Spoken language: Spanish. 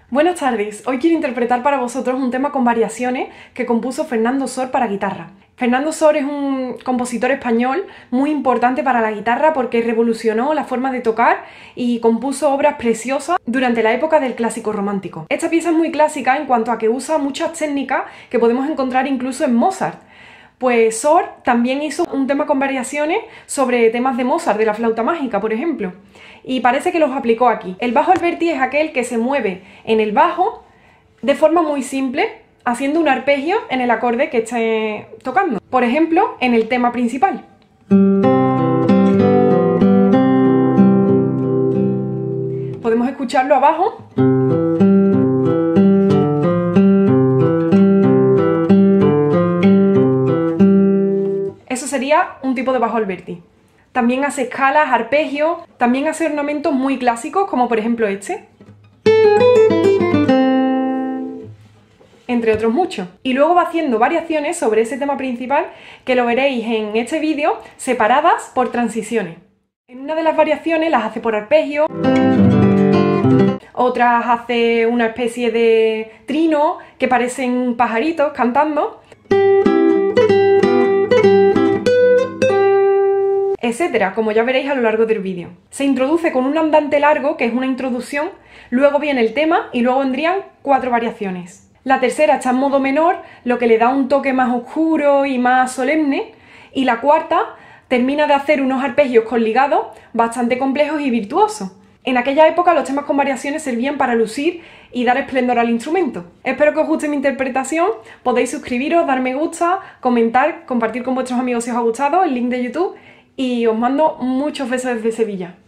Buenas tardes, hoy quiero interpretar para vosotros un tema con variaciones que compuso Fernando Sor para guitarra. Fernando Sor es un compositor español muy importante para la guitarra porque revolucionó la forma de tocar y compuso obras preciosas durante la época del clásico romántico. Esta pieza es muy clásica en cuanto a que usa muchas técnicas que podemos encontrar incluso en Mozart. Pues Sor también hizo un tema con variaciones sobre temas de Mozart, de la flauta mágica, por ejemplo, y parece que los aplicó aquí. El bajo Alberti es aquel que se mueve en el bajo de forma muy simple, haciendo un arpegio en el acorde que esté tocando. Por ejemplo, en el tema principal. Podemos escucharlo abajo. Eso sería un tipo de bajo Alberti. También hace escalas, arpegios, también hace ornamentos muy clásicos, como por ejemplo este. Entre otros muchos. Y luego va haciendo variaciones sobre ese tema principal que lo veréis en este vídeo separadas por transiciones. En una de las variaciones las hace por arpegio, otras hace una especie de trino que parecen pajaritos cantando, etcétera, como ya veréis a lo largo del vídeo. Se introduce con un andante largo, que es una introducción, luego viene el tema y luego vendrían 4 variaciones. La tercera está en modo menor, lo que le da un toque más oscuro y más solemne, y la cuarta termina de hacer unos arpegios con ligados bastante complejos y virtuosos. En aquella época los temas con variaciones servían para lucir y dar esplendor al instrumento. Espero que os guste mi interpretación, podéis suscribiros, dar me gusta, comentar, compartir con vuestros amigos si os ha gustado, el link de YouTube, y os mando muchos besos desde Sevilla.